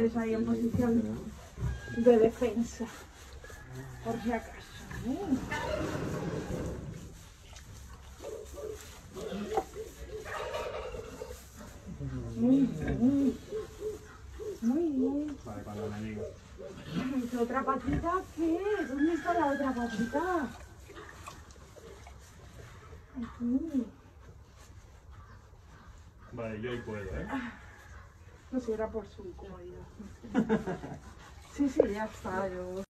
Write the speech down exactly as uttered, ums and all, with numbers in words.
pones ahí en posición de defensa, por si acaso. ¿Eh? Muy bien. Muy bien. Vale, cuando me digas. ¿Esa otra patita qué? ¿Dónde está la otra patita? Aquí. Vale, yo ahí puedo, ¿eh? No sé, era por su comodidad. Sí, sí, ya está. Yo...